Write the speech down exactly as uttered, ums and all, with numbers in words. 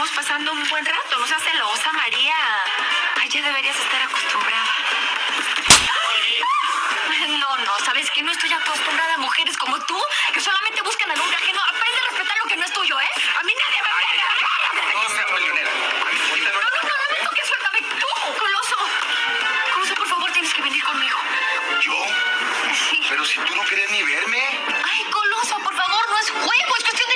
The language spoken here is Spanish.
estamos pasando un buen rato. No seas celosa, María. Ay, ya deberías estar acostumbrada. No, no, ¿sabes qué? No estoy acostumbrada a mujeres como tú que solamente buscan al hombre ajeno. Aprende a respetar lo que no es tuyo, ¿eh? A mí nadie me... No seas peleonera. No, no, no, no me toques, suéltame. Tú, Coloso. Coloso, por favor, tienes que venir conmigo. ¿Yo? Sí. Pero si tú no querías ni verme. Ay, Coloso, por favor, no es juego, es cuestión de